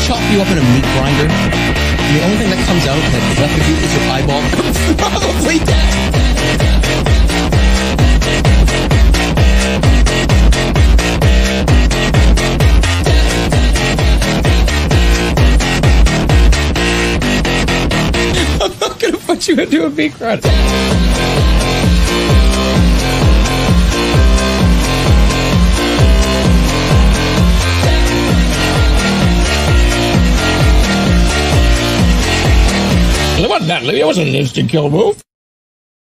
chop you up in a meat grinder, and the only thing that comes out that's left of you is your eyeball, probably dead. I'm not gonna put you into a meat grinder. It wasn't an instant kill move.